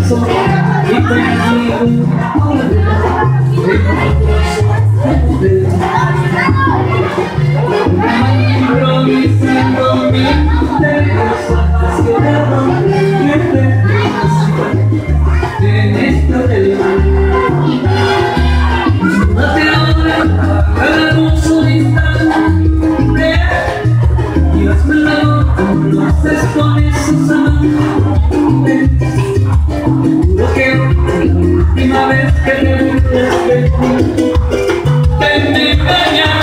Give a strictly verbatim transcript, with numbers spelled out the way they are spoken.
corazón y conmigo improvisando mi interés apasionado en esta televisión. Súmate ahora a cada hermoso instante y hazme la nota, lo haces con esos amantes. Juro que es la última vez que te burles de mí, que me engañas.